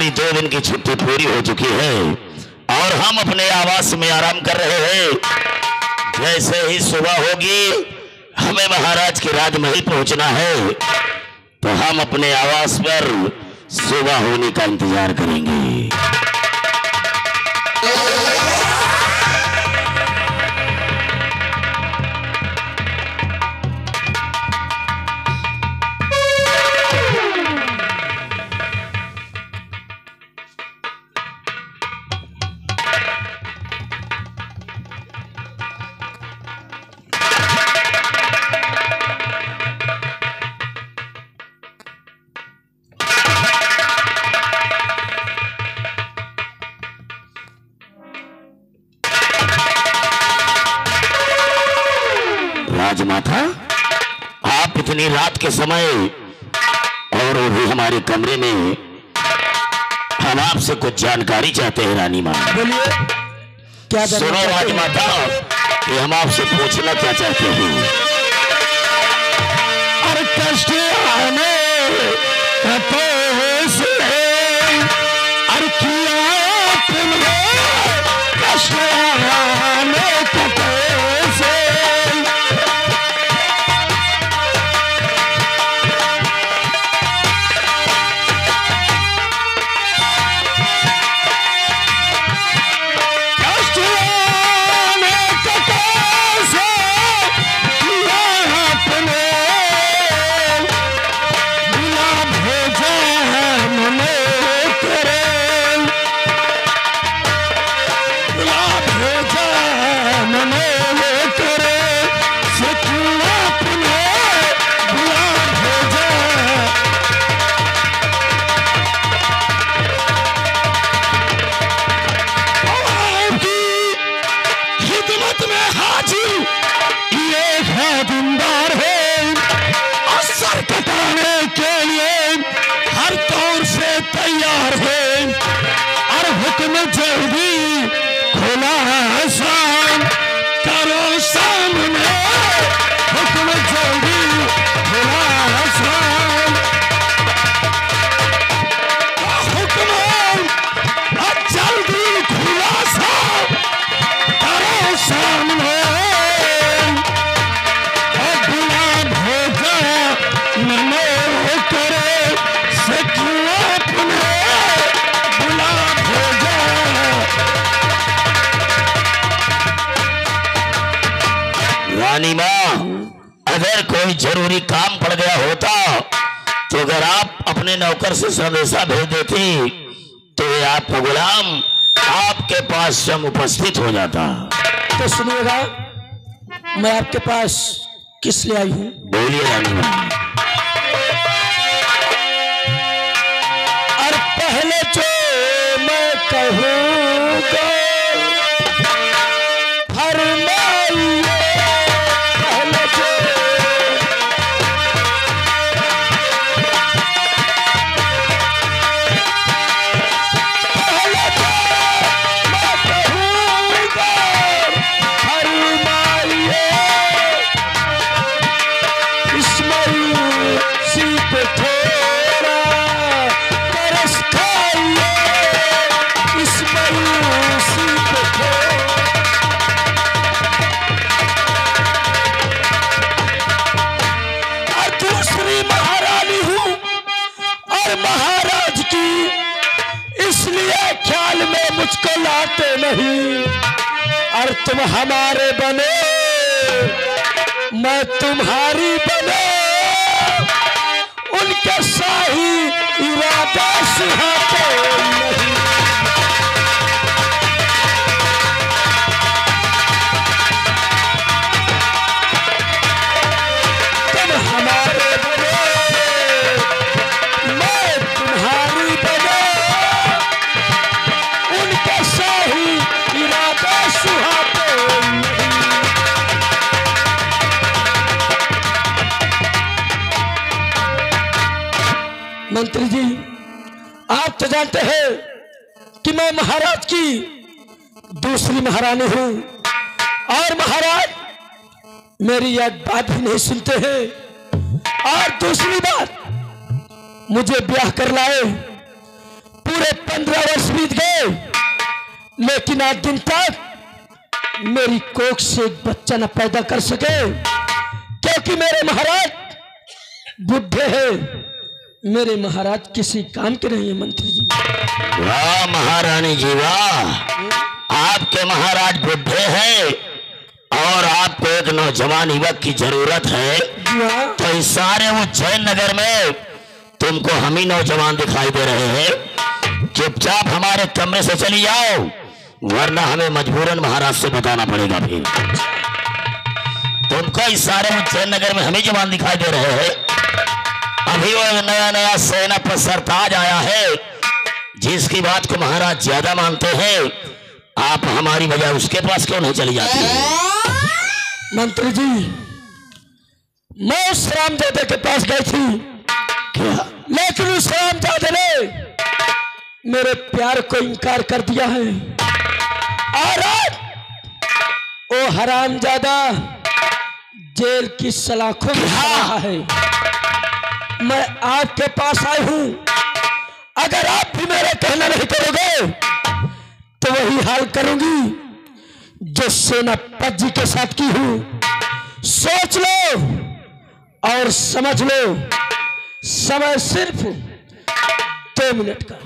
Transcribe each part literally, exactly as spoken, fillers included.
हमारी दो दिन की छुट्टी पूरी हो चुकी है और हम अपने आवास में आराम कर रहे हैं। जैसे ही सुबह होगी हमें महाराज के राजमहल पहुंचना है, तो हम अपने आवास पर सुबह होने का इंतजार करेंगे। राजमाता, आप इतनी रात के समय और वो भी हमारे कमरे में, हम आपसे कुछ जानकारी चाहते हैं। रानी माँ बोलिए, क्या सुनो राजमाता, कि हम आपसे पूछना क्या चाहते हैं। अरे कष्ट आने से अरे किया तुमने कष्ट आने से रानी माँ, अगर कोई जरूरी काम पड़ गया होता तो अगर आप अपने नौकर से संदेशा भेज देती तो ये आपका गुलाम आपके पास स्वयं उपस्थित हो जाता। तो सुनिएगा, मैं आपके पास किस लिए आई हूँ? बोलिए रानी माँ। और पहले जो मैं कहूँगा मुझको लाते नहीं, और तुम हमारे बने मैं तुम्हारी बने, उनके शाही इरादा सुहाते नहीं। तुम हमारे बने मैं तुम्हारी बने, मंत्री जी, आप तो जानते हैं कि मैं महाराज की दूसरी महारानी हूं और महाराज मेरी एक बात भी नहीं सुनते हैं। और दूसरी बात, मुझे ब्याह कर लाए, पूरे पंद्रह वर्ष बीत गए, लेकिन आज दिन तक मेरी कोख से एक बच्चा न पैदा कर सके, क्योंकि मेरे महाराज बुढ़े हैं। मेरे महाराज किसी काम के नहीं है मंत्री जी। वाह महारानी जी वाह, आपके महाराज बुढ़े हैं और आपको एक नौजवान युवक की जरूरत है। तो इस सारे उज्जैन नगर में तुमको हम ही नौजवान दिखाई दे रहे हैं। चुपचाप हमारे कमरे से चली जाओ, वरना हमें मजबूरन महाराज से बताना पड़ेगा। फिर तुमको इस सारे उज्जैन नगर में हम ही जवान दिखाई दे रहे हैं। अभी वो नया नया सेनापति सरताज आया है, जिसकी बात को महाराज ज्यादा मानते हैं। आप हमारी बजाय उसके पास क्यों नहीं चली जाती है? मंत्री जी, मैं उस रामजादे के पास गई थी। क्या? लेकिन उस रामजादे ने मेरे प्यार को इनकार कर दिया है और आज वो हरामजादा जेल की सलाखों में रहा है। मैं आपके पास आई हूं, अगर आप भी मेरा कहना नहीं करोगे तो वही हाल करूंगी जो सेनापति जी के साथ की हूं। सोच लो और समझ लो, समय सिर्फ दो मिनट का।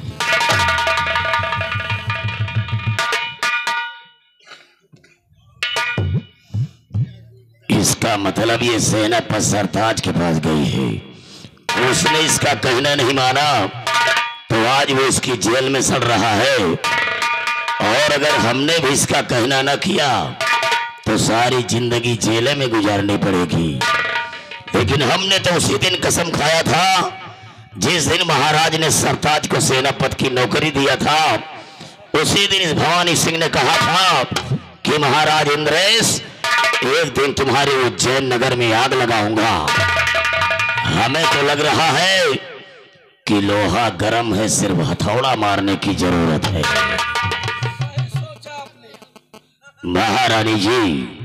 इसका मतलब ये सेनापति सरताज के पास गई है, उसने इसका कहना नहीं माना तो आज वो इसकी जेल में सड़ रहा है। और अगर हमने भी इसका कहना न किया तो सारी जिंदगी जेल में गुजारनी पड़ेगी। लेकिन हमने तो उसी दिन कसम खाया था जिस दिन महाराज ने सरताज को सेनापति की नौकरी दिया था। उसी दिन इस भवानी सिंह ने कहा था कि महाराज इंद्रेश, एक दिन तुम्हारे उज्जैन नगर में आग लगाऊंगा। हमें तो लग रहा है कि लोहा गर्म है, सिर्फ हथौड़ा मारने की जरूरत है। महारानी जी,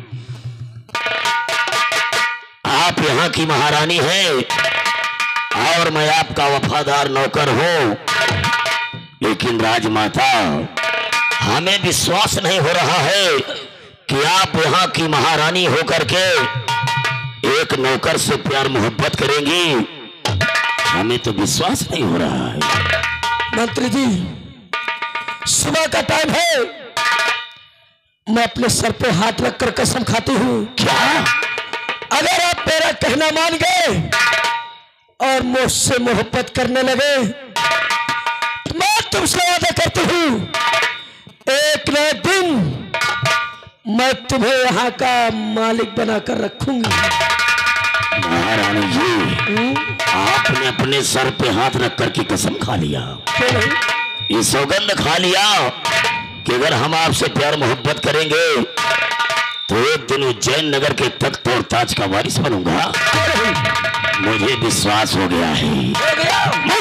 आप यहाँ की महारानी हैं और मैं आपका वफादार नौकर हूं, लेकिन राजमाता, हमें विश्वास नहीं हो रहा है कि आप यहाँ की महारानी होकर के एक नौकर से प्यार मोहब्बत करेंगी। हमें तो विश्वास नहीं हो रहा है। मंत्री जी, सुबह का टाइम है, मैं अपने सर पे हाथ रखकर कसम खाती हूँ। क्या? अगर आप मेरा कहना मान गए और मुझसे मोहब्बत करने लगे तो मैं तुमसे वादा करती हूँ, एक न एक दिन मैं तुम्हें यहाँ का मालिक बनाकर रखूंगी। महारानी जी, आपने अपने सर पे हाथ रख कर की कसम खा लिया, ये सौगंध खा लिया कि अगर हम आपसे प्यार मोहब्बत करेंगे तो एक दिन उज्जैन नगर के तख्त और ताज का वारिस बनूंगा। मुझे विश्वास हो गया है। हो गया?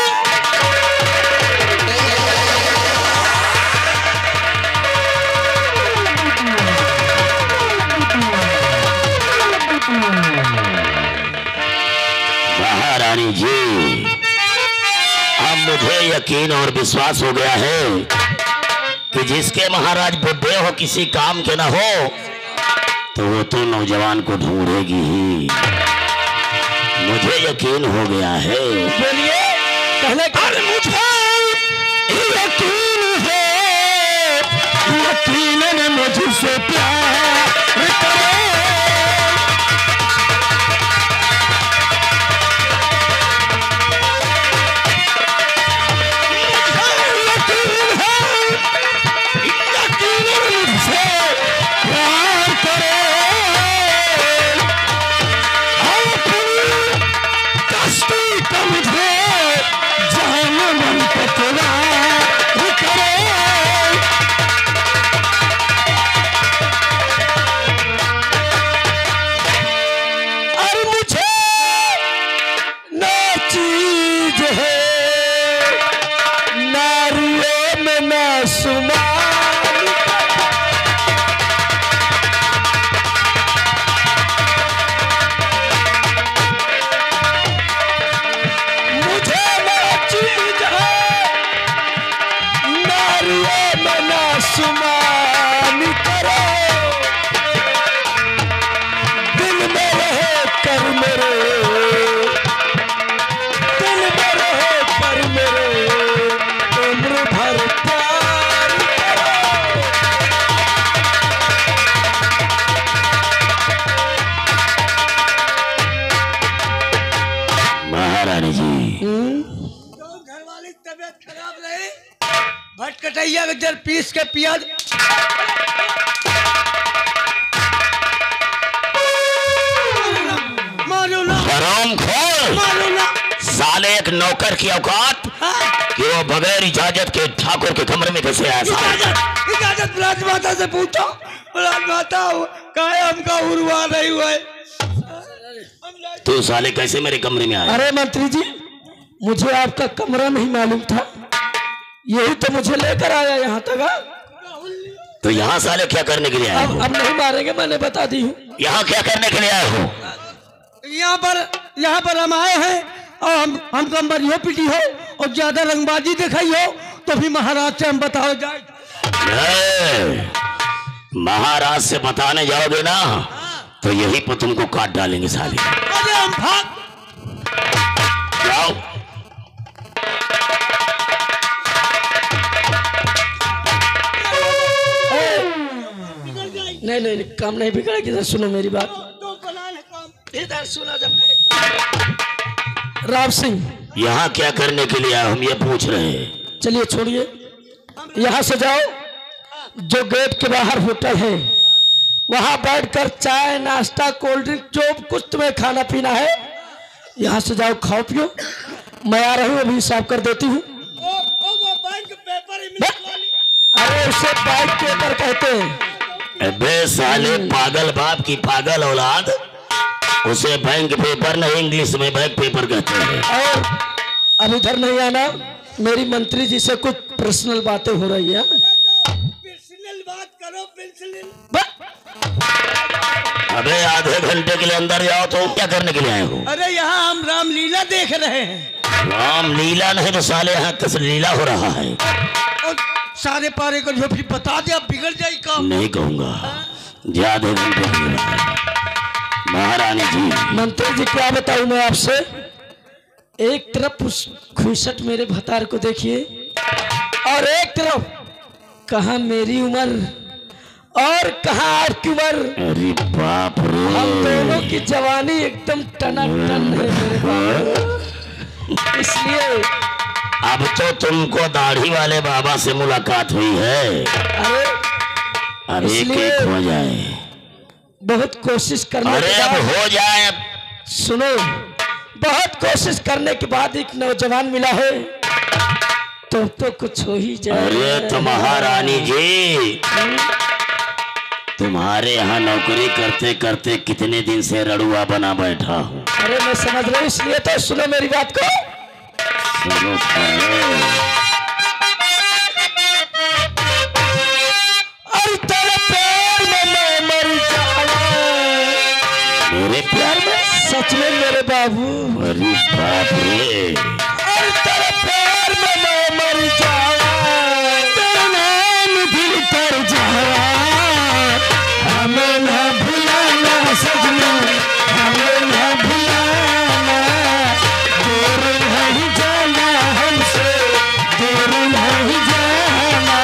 महारानी जी, अब मुझे यकीन और विश्वास हो गया है कि जिसके महाराज बुढ़े हो किसी काम के ना हो तो वो तो नौजवान को ढूंढेगी ही। मुझे यकीन हो गया है। बोलिए, कहने का मुझे यकीन है, यकीनन मुझसे प्यार करे। आसमान करो, दिल में रहे कर मेरे, दिल में रहे कर मेरे, उम्र भर प्यार करो। महारानी जी, तो घर वाली तबीयत खराब रही, भटकटैया में जल पीस के पिया। मारो ना, हराम खोर, मारो ना। साले एक नौकर की औकात हाँ? कि वो बगैर इजाजत के ठाकुर के कमरे में कैसे आया? इजाजत, इजाजत राजमाता से पूछो। राजमाता काहे हमका उड़वा नहीं हुआ है। तू साले कैसे मेरे कमरे में आया? अरे मंत्री जी, मुझे आपका कमरा नहीं मालूम था, यही तो मुझे लेकर आया यहाँ तक। तो यहाँ साले क्या करने के लिए आए अब हो? अब नहीं मारेंगे, मैंने बता दी हूँ। यहाँ क्या करने के लिए आए हो? यहाँ पर यहाँ पर हम आए हैं और हम हमको मरियो पीटी हो और ज्यादा रंगबाजी दिखाई हो तो भी महाराज से हम बताओ जाए। नहीं, महाराज से बताने जाओगे ना तो यही पर तुमको काट डालेंगे साले। अरे हम भाग। जाओ। नहीं नहीं नहीं, काम नहीं बिगड़ेगी। इधर सुनो मेरी बात, इधर सुनो। जब राम सिंह यहाँ क्या करने के लिए आए हम ये पूछ रहे हैं। चलिए छोड़िए, यहाँ से जाओ, जो गेट के बाहर होटल है वहां बैठकर चाय नाश्ता कोल्ड ड्रिंक जो कुछ तुम्हें खाना पीना है यहाँ से जाओ, खाओ पियो। मैं आ रही हूँ, अभी हिसाब कर देती हूँ। अरे उसे बैंक पेपर कहते हैं। अबे साले पागल बाप की पागल औलाद, उसे बैंक पेपर नहीं इंग्लिश में बैंक पेपर कहते हैं। और अब इधर नहीं आना, मेरी मंत्री जी से कुछ पर्सनल बातें हो रही है। पर्सनल बात करो, पर्सनल। अबे आधे घंटे के लिए अंदर जाओ। तो क्या करने के लिए आए हो? अरे यहाँ हम रामलीला देख रहे हैं। रामलीला नहीं तो साले यहाँ कृष्ण लीला हो रहा है। और सारे पारे को जो भी बता दे, अब बिगड़ जाए काम। नहीं कहूँगा, आधे घंटे के लिए आए। महारानी जी, मंत्री जी क्या बताऊं मैं आपसे, एक तरफ उस खुशट मेरे भतार को देखिए और एक तरफ कहा मेरी उम्र और कहा आपकी उम्र। अरे बाप रे, हम दोनों की जवानी एकदम टनाटन है मेरे बाप। इसलिए अब तो तुमको दाढ़ी वाले बाबा से मुलाकात हुई है। अरे अब एक एक हो जाए। बहुत कोशिश करने अरे के अब बाद, हो जाए। सुनो, बहुत कोशिश करने के बाद एक नौजवान मिला है तो तो कुछ हो ही जाए। अरे तो महारानी जी, तुम्हारे यहाँ नौकरी करते करते कितने दिन से रड़ुआ बना बैठा हूँ। अरे मैं समझ रहा हूँ, इसलिए तो सुनो मेरी बात को। सुनो और तेरे प्यार में मैं मर जाऊं। मेरे प्यार में सच में मेरे बाबू। अरे बाप रे, और तेरे प्यार में मैं मर जाऊं। तेरा नाम दिल पर जहरा, हमें ना भुलाना सजना, हमें ना भुलाना। दूर नहीं जाना हमसे, दूर नहीं जाना।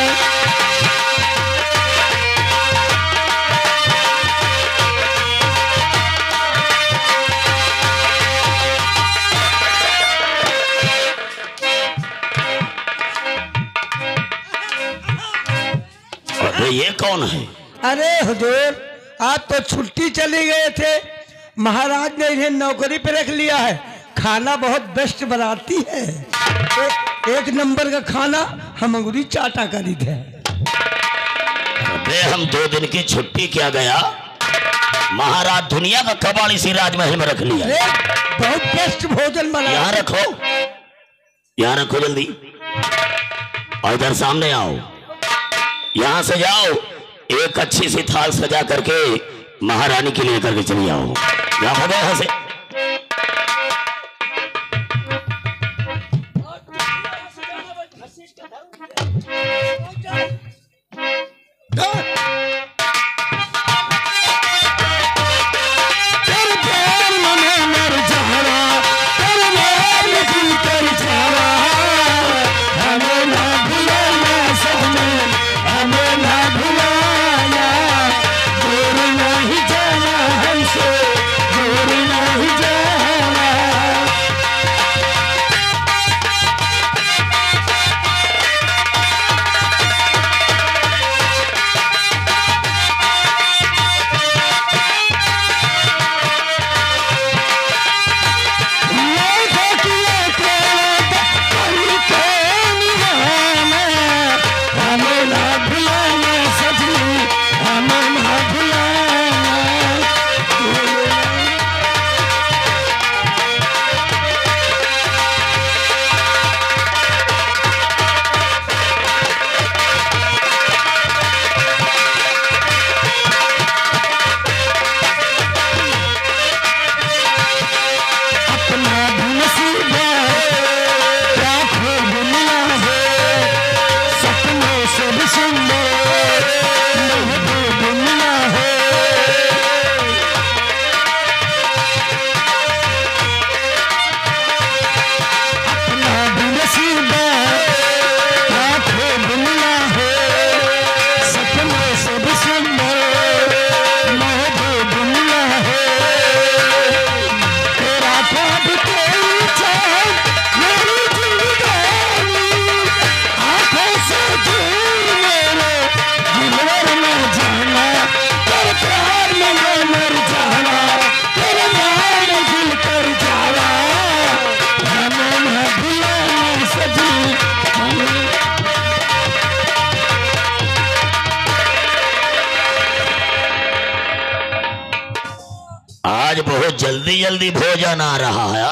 अरे ये कौन है? अरे हुजूर, आज तो छुट्टी चले गए थे, महाराज ने इन्हें नौकरी पे रख लिया है। खाना बहुत बेस्ट बनाती है, ए, एक नंबर का खाना हम अंगूरी चाटा करी थे। अबे हम दो दिन की छुट्टी क्या गया, महाराज दुनिया का कबाड़ी सी राजमहल में रख लिया। अरे बहुत बेस्ट भोजन बना। यहाँ रखो, यहाँ रखो जल्दी। और इधर सामने आओ, यहाँ से जाओ, एक अच्छी सी थाल सजा करके महारानी के लिए करके चली आओ। यहाँ हो गए यहाँ से। आज बहुत जल्दी जल्दी भोजन आ रहा है।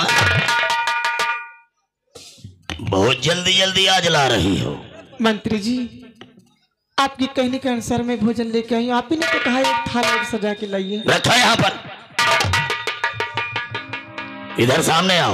बहुत जल्दी जल्दी आज ला रही हो। मंत्री जी, आपके कहने के अनुसार मैं भोजन लेके आई हूँ। आप ही ने तो कहा एक थाला सजा के लाइए। रखा यहाँ पर, इधर सामने आओ,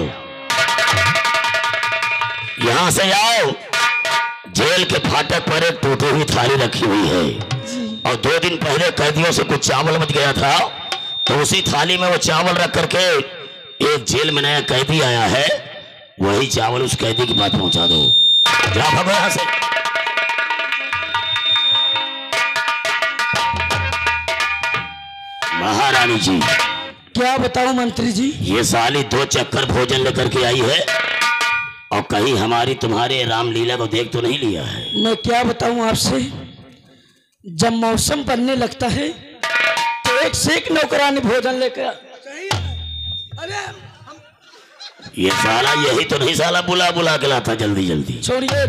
यहाँ से आओ। जेल के फाटक पर एक टूटी हुई थाली रखी हुई है और दो दिन पहले कैदियों से कुछ चावल मच गया था, तो उसी थाली में वो चावल रख करके एक जेल में नया कैदी आया है, वही चावल उस कैदी के पास पहुंचा दो। जा भागो यहां से। महारानी जी, क्या बताऊं मंत्री जी? ये साली दो चक्कर भोजन लेकर के आई है और कहीं हमारी तुम्हारे रामलीला को देख तो नहीं लिया है। मैं क्या बताऊं आपसे, जब मौसम बनने लगता है तो एक से एक नौकरानी भोजन लेकर। अरे ये साला यही तो नहीं साला बुला बुला के लाता जल्दी जल्दी। छोड़िए,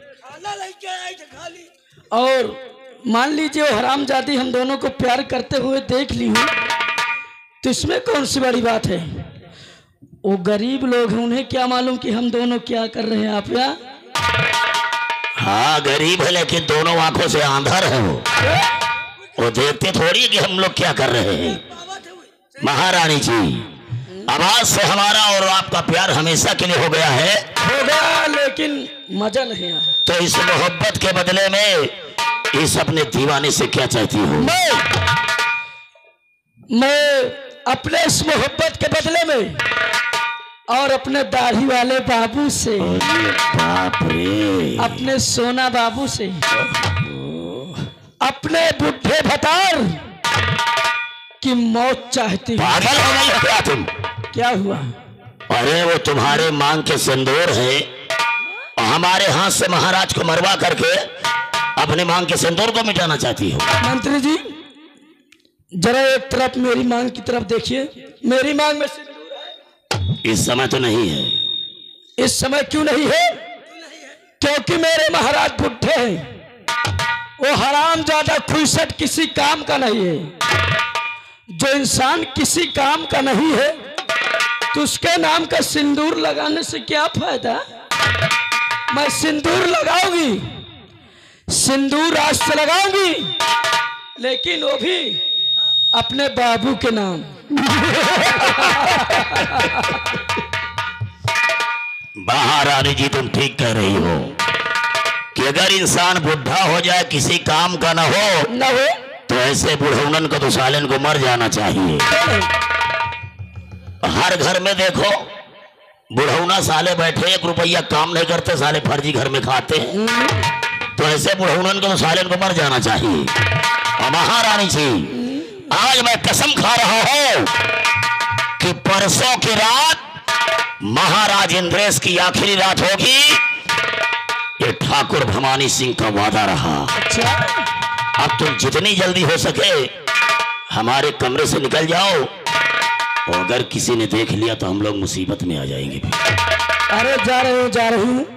और मान लीजिए वो हरामजादी हम दोनों को प्यार करते हुए देख ली हूँ, तो इसमें कौन सी बड़ी बात है? वो गरीब लोग हैं, उन्हें क्या मालूम कि हम दोनों क्या कर रहे हैं। आप या हाँ गरीब है, लेकिन दोनों आंखों से आंधर है वो वो देखते थोड़ी कि हम लोग क्या कर रहे हैं। महारानी जी, आवाज से हमारा और आपका प्यार हमेशा के लिए हो गया है। होगा, लेकिन मजा नहीं आया। तो इस मोहब्बत के बदले में इस अपने दीवाने से क्या चाहती हो? मैं मैं अपने इस मोहब्बत के बदले में और अपने दाढ़ी वाले बाबू से, बाप रे, अपने सोना बाबू से, अपने बुढ़े भतार की मौत चाहती हूँ। पागल हो गई हो क्या तुम? क्या हुआ? अरे वो तुम्हारे मांग के सिंदूर है और हमारे हाथ से महाराज को मरवा करके अपने मांग के सिंदूर को मिटाना चाहती हो। मंत्री जी, जरा एक तरफ मेरी मांग की तरफ देखिए। मेरी मांग में सिंदूर है? इस समय तो नहीं है। इस समय क्यों नहीं है? क्योंकि मेरे महाराज बुढ़े हैं। वो हराम ज्यादा खुशट किसी काम का नहीं है। जो इंसान किसी काम का नहीं है तो उसके नाम का सिंदूर लगाने से क्या फायदा? मैं सिंदूर लगाऊंगी, सिंदूर आज से लगाऊंगी, लेकिन वो भी अपने बाबू के नाम। महारानी जी, तुम ठीक कह रही हो कि अगर इंसान बुढ़ा हो जाए, किसी काम का न हो न हो तो ऐसे बुढ़ौनन को तो सालन को मर जाना चाहिए। हर घर में देखो बुढ़ौना साले बैठे, एक रुपया काम नहीं करते, साले फर्जी घर में खाते हैं, तो ऐसे बुढ़ौनन को तो सालन को मर जाना चाहिए। और महारानी जी, आज मैं कसम खा रहा हूं कि परसों की रात महाराज इंद्रेश की आखिरी रात होगी। ये ठाकुर भवानी सिंह का वादा रहा। अच्छा, अब तुम जितनी जल्दी हो सके हमारे कमरे से निकल जाओ, और अगर किसी ने देख लिया तो हम लोग मुसीबत में आ जाएंगे। अरे जा रही हूँ जा रही हूँ।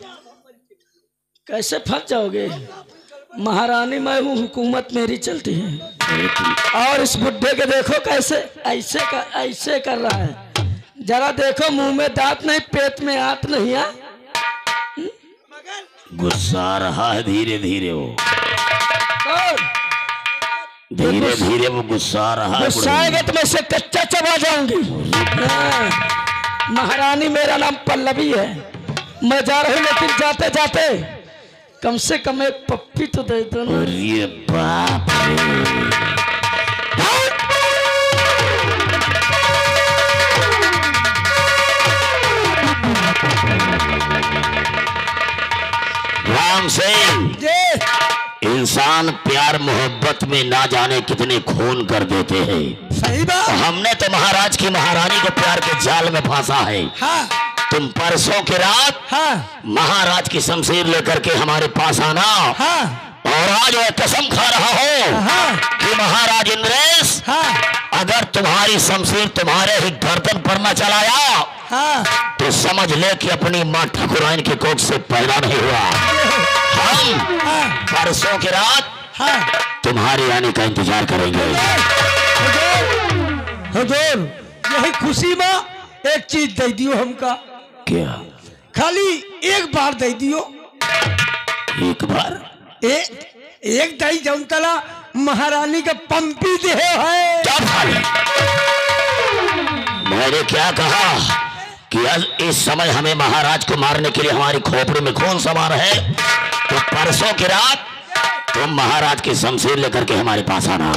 कैसे फंस जाओगे? महारानी मैं हूँ, हुकूमत मेरी चलती है। और इस बुढ़े के देखो कैसे ऐसे कर, ऐसे कर रहा है। जरा देखो, मुंह में दांत नहीं, पेट में आंत नहीं है। गुस्सा रहा है धीरे धीरे, वो और धीरे धीरे वो गुस्सा रहा है। गुस्सा आएगा तो मैं इसे कच्चा चबा जाऊंगी। हाँ, महारानी मेरा नाम पल्लवी है। मैं जा रही हूँ, लेकिन जाते जाते कम से कम एक पप्पी तो दे दो ना। अरे बाप रे, राम सिंह, इंसान प्यार मोहब्बत में ना जाने कितने खून कर देते हैं। सही बात। हमने तो महाराज की महारानी को प्यार के जाल में फांसा है। हाँ तुम परसों की रात हाँ महाराज की शमशीर लेकर के हमारे पास आना। हाँ और आज मैं कसम खा रहा हूँ हाँ कि महाराज इंद्रेश, हाँ अगर तुम्हारी शमशीर तुम्हारे ही गर्दन पर न चलाया हाँ तो समझ ले कि अपनी माँ ठाकुराइन की कोख से पैदा नहीं हुआ। हम हाँ परसों की रात हाँ तुम्हारे आने का इंतजार करेंगे। हुजूर यही खुशी में एक चीज दे दियो हमका। क्या? खाली एक बार दे दियो। एक बार? ए, एक दई जमतला महारानी का पंपी दे है। क्या भाई? मैंने क्या कहा कि आज इस समय हमें महाराज को मारने के लिए हमारी खोपड़ी में खून सवार है, तो परसों की रात तुम महाराज की शमशीर लेकर के हमारे पास आना।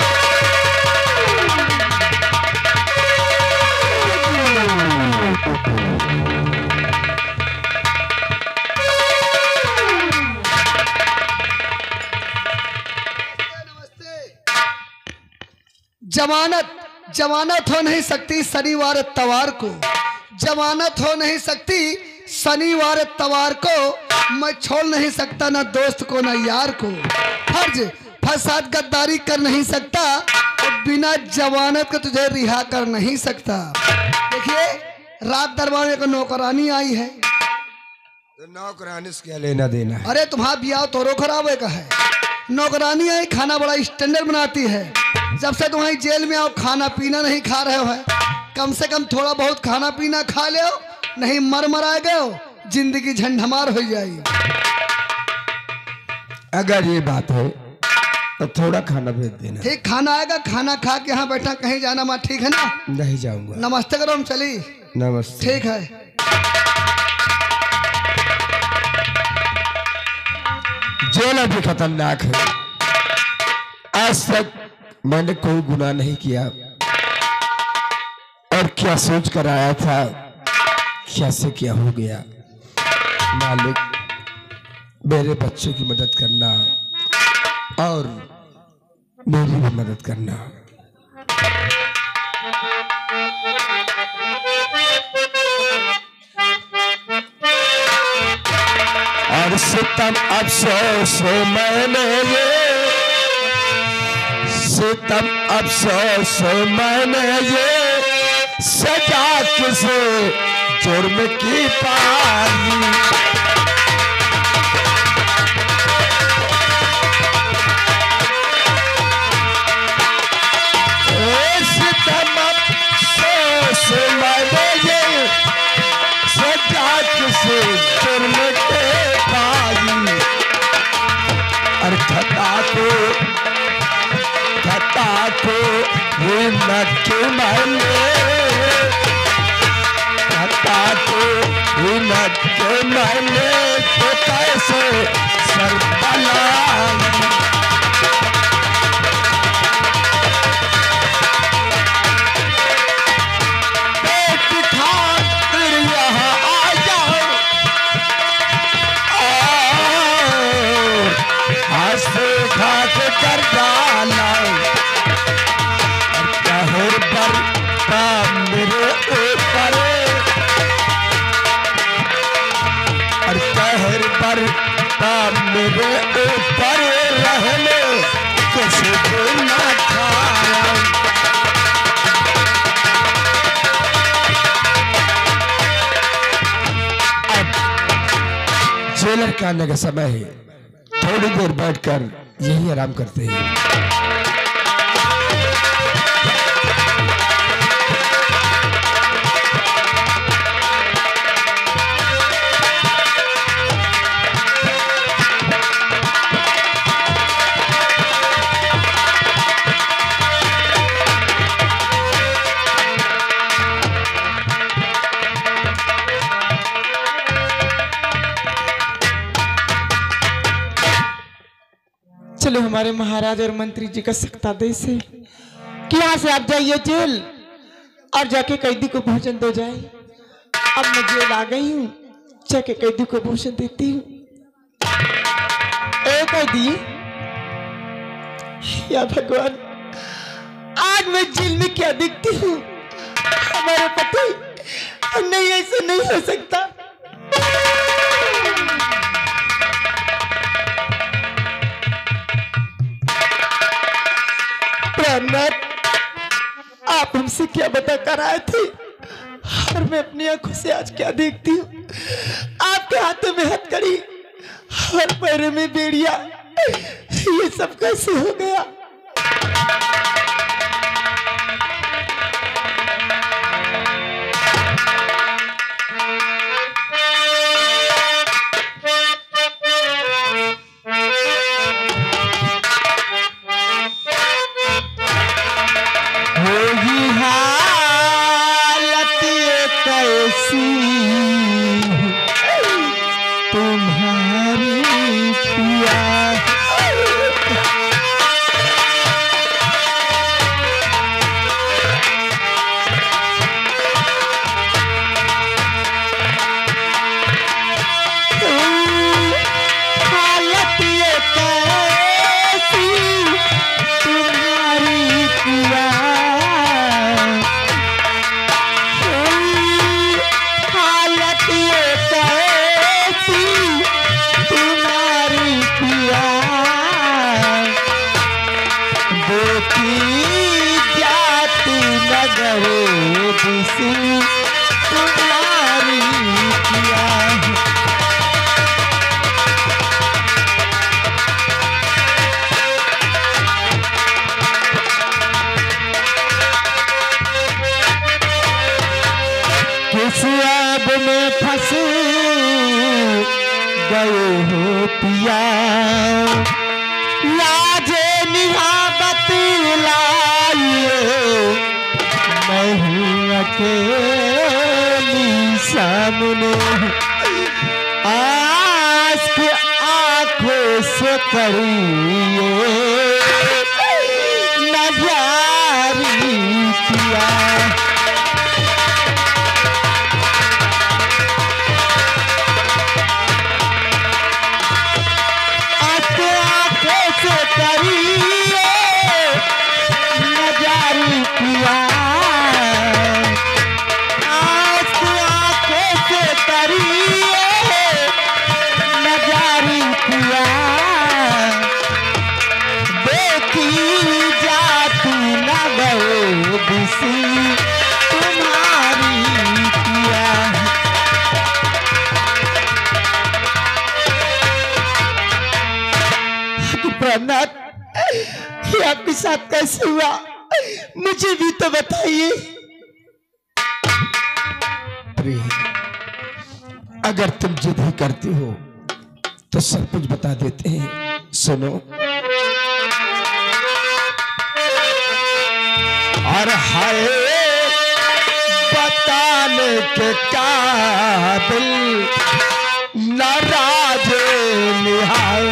जमानत जमानत हो नहीं सकती शनिवार तवार को, जमानत हो नहीं सकती शनिवार तवार को। मैं छोड़ नहीं सकता ना दोस्त को ना यार को, फर्ज फसाद गद्दारी कर नहीं सकता, और बिना जमानत के तुझे रिहा कर नहीं सकता। देखिए रात दरबार में नौकरानी आई है, तो नौकरानी से क्या लेना देना है? अरे तुम्हारा ब्याह तोरो खराब है का है। नौकरानी आई, खाना बड़ा स्टैंडर्ड बनाती है। जब से तुम्हारी जेल में आओ खाना पीना नहीं खा रहे हो है, कम से कम थोड़ा बहुत खाना पीना खा ले, नहीं मर मरा गए हो, जिंदगी झंझमार हो जाएगी। अगर ये बात है तो थोड़ा खाना भेज देना। ठीक खाना आएगा, खाना खा के यहाँ बैठा, कहीं जाना मत, ठीक है ना? नहीं जाऊंगा। नमस्ते करो, हम चली। नमस्ते। ठीक है। जेल अभी खतरनाक है। आज तक मैंने कोई गुनाह नहीं किया, और क्या सोच कर आया था, कैसे क्या हो गया। मालिक मेरे बच्चों की मदद करना और मेरी भी मदद करना। और सितम अफसोस मैंने ये, सितम अफसोस मैंने ये, सजा किस जुर्म की पाली। सितम अफसोस मैंने ये, सजा किस जुर्म के पाली। और खता को खता को ये नट मैंने, खता को ये नट मैंने, तो कैसे सर पलाई। पेट खातिर यहाँ आ जाओ, और हंस खाक कर डाला। कहर पर मेरे ऊपर, और कहर पर मेरे ऊपर रहने कुछ भी ना खाया। अब जेलर के आने का समय है, थोड़ी देर बैठकर यही आराम करते हैं। चलो हमारे महाराज और मंत्री जी का सख्तादेश है कि यहाँ से आप जाइए जेल और जाके कैदी को भोजन दो जाए। अब मैं जेल आ गई हूँ, जाके कैदी को भोजन देती हूँ। ए कैदी, या भगवान, आज मैं जेल में क्या देखती हूँ। हमारे पति, नहीं ऐसे नहीं हो सकता। आप हमसे क्या बता कर आए थे, और मैं अपनी आंखों से आज क्या देखती हूँ। आपके हाथों में हथकड़ी और पैरों में बेड़िया, ये सब कैसे हो गया। देखी जाती नगर दिसी तुम्हारी किया किस अब में फंस गए हो पिया लाजे निहाबत लाइए नहीं अकेली सामने आस्क आंखों से करिए नजारी पिया ये आपके साथ कैसे हुआ मुझे भी तो बताइए। प्रिय, अगर तुम जिद ही करती हो तो सब कुछ बता देते हैं। सुनो। और हाय बताने के काबिल नाराज निहाल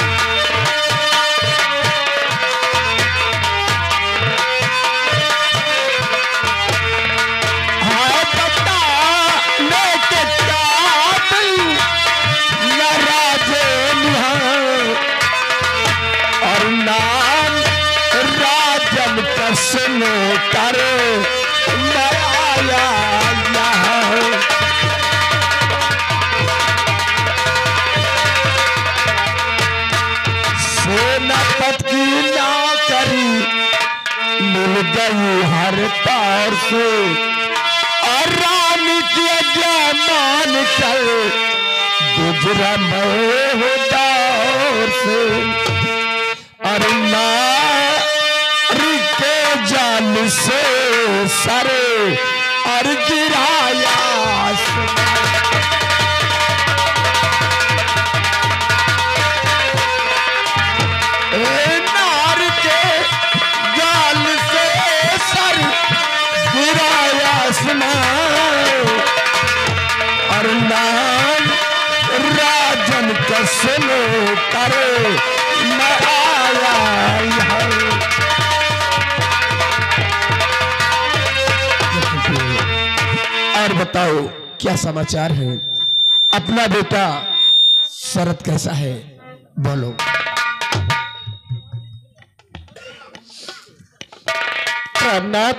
कर आया सेनापत की नौकरी मिल गई हर तौर से और रानी की आज्ञा मान कर गुजरा मैं दौर से और नारी के जाल से सर और गिराया नार के जाल से सर गिराया सुना और नाम राजन का सुनो करे मैं आया यहाँ। और बताओ क्या समाचार है? अपना बेटा शरद कैसा है बोलो। प्रणाम।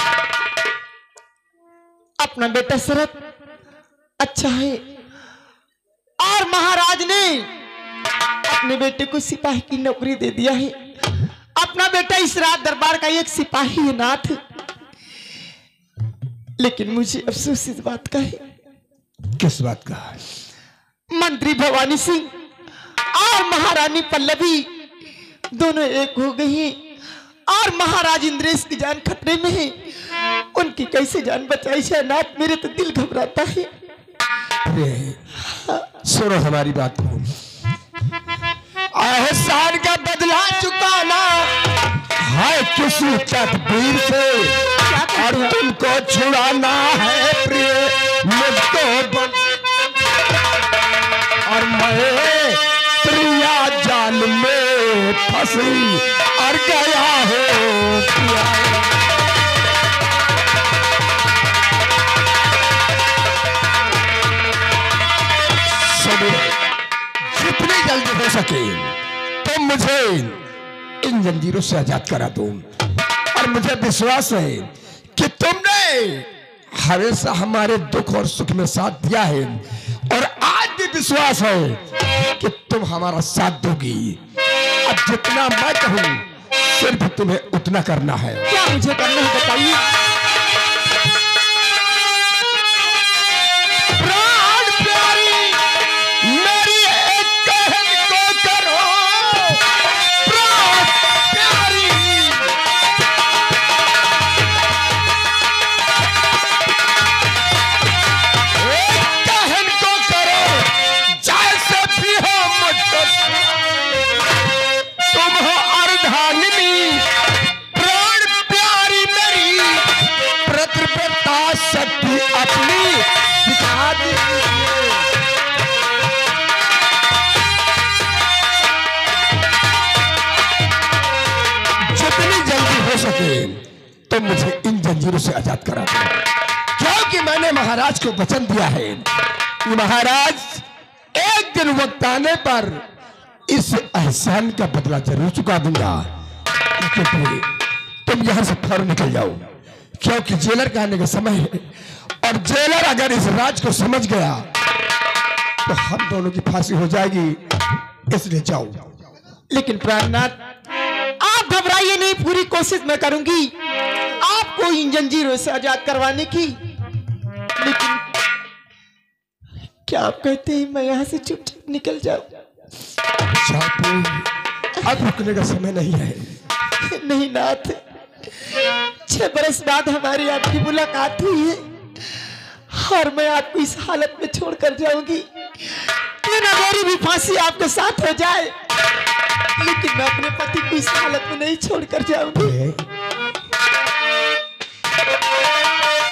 अपना बेटा शरद अच्छा है और महाराज ने अपने बेटे को सिपाही की नौकरी दे दिया है। अपना बेटा इस रात दरबार का एक सिपाही है नाथ। लेकिन मुझे अफसोस इस बात का है। किस बात का? मंत्री भवानी सिंह और महारानी पल्लवी दोनों एक हो गई हैं और महाराज इंद्रेश की जान खतरे में है। उनकी कैसे जान बचाई जाए नाथ, मेरे तो दिल घबराता है। सुनो हमारी बात को। एहसान का बदला चुकाना है किसी तदबीर से और तुमको छुड़ाना है प्रिय मुझको और मैं प्रिया जाल में फंसी और गया हो प्रिया। जितनी जल्दी हो सके तुम मुझे इन जंजीरों से आजाद करा दो और मुझे विश्वास है कि तुमने हमेशा हमारे दुख और सुख में साथ दिया है और आज भी विश्वास है कि तुम हमारा साथ दोगी। अब जितना मैं कहूं सिर्फ तुम्हें उतना करना है। क्या मुझे करना है बताइए। प्राण प्यारी मेरी एक कहन को करो, प्राण प्यारी एक कहन को करो, जैसे भी हो मुझको तुम हो अर्धांगिनी, प्राण प्यारी मेरी प्रतिप्रता शक्ति अपनी दिखा दीजिए। जितनी जल्दी हो सके तो मुझे इन जंजीरों से आजाद करा दो, क्योंकि मैंने महाराज को वचन दिया है कि महाराज एक दिन वक्त आने पर इस एहसान का बदला जरूर चुका दूंगा। लेकिन तुम यहां से फौरन निकल जाओ, क्योंकि जेलर का आने का समय है, और जेलर अगर इस राज को समझ गया तो हम दोनों की फांसी हो जाएगी, इसलिए जाओ। लेकिन प्राणनाथ आप घबराइए नहीं, पूरी कोशिश मैं करूंगी आपको इन जंजीरों से आजाद करवाने की। लेकिन क्या आप कहते हैं मैं यहाँ से चुपचाप निकल जाऊं? अब रुकने का समय नहीं है। नहीं नाथ, छह बरस बाद हमारी आपकी मुलाकात हुई है और मैं आपको इस हालत में छोड़कर जाऊंगी कि ना मेरी भी फांसी आपके साथ हो जाए, लेकिन मैं अपने पति को इस हालत में नहीं छोड़कर जाऊंगी।